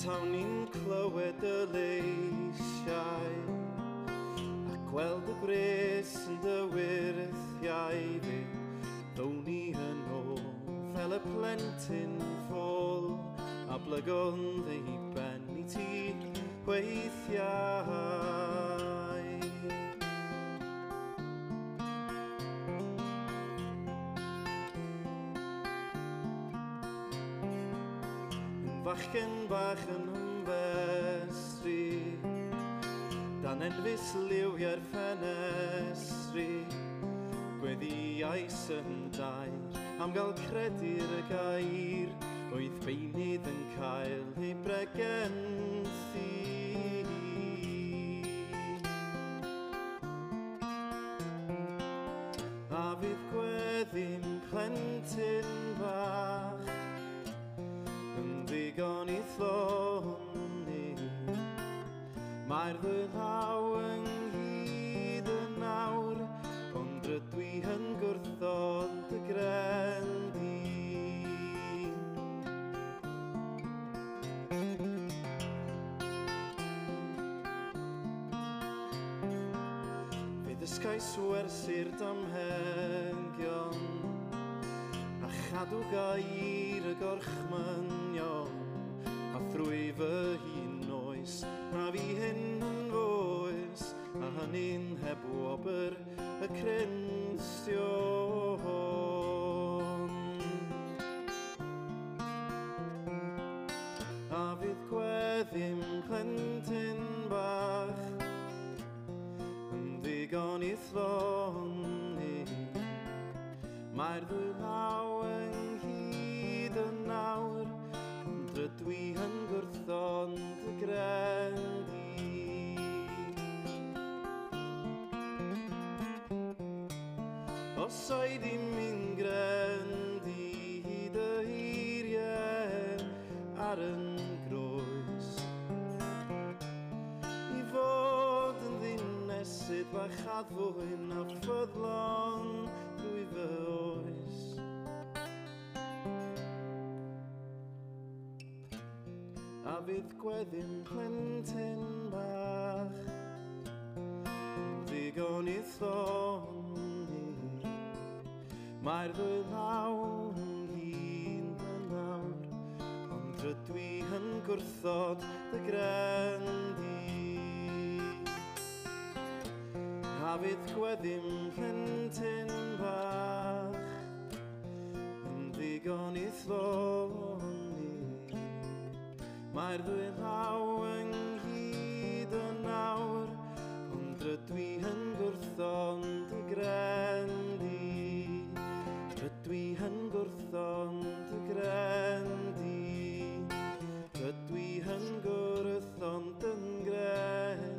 tawn ni'n clywed y leisiau a gweld y gres yn dy wirthiau fi. Ddown ni yn ôl fel y plentyn ffôl a blygon ei ben i ti weithiau. Fachgen bach yn ymfestri dan enfys liw i'r ffenestri. Gweddi ais yn dair am gael credu'r y gair oedd beunydd yn cael ei bregenthi. A fydd gweddi'n plentyn bach yn ddigon i thloni. Mae'r ddwy law ynghyd yn nawr, ond rydw i yn gwrthod y grendi. Fe ddysgais wersi'r damhegion a chadw gair y gorchmynion, a thrwy fy hun oes na fi hyn yn foes, a hynny'n heb wobr y crynstiwn. A fydd gweddi'n plentyn bach yn ddigon i thloni. Mae'r ddwy law ynghyd yn nawr, ond rydw i yn gwrthod y grendi. Os oed i mi'n grendi dy eiriau ar yn groes, i fod yn ddinesydd bach addfwyn a ffyddlon drwy fy oes. A fydd gweddi'n plentyn bach yn ddigon i thloni. Mae'r ddwy law ynghyd yn nawr, ond rydw i yn gwrthod dy grendi. A fydd gweddi'n plentyn bach yn ddigon i thloni. Mae'r ddwy law ynghyd yn nawr, ond rydw i yn gwrthod dy grendi. Rydw i yn gwrthod dy grendi. Rydw i yn gwrthod dy grendi.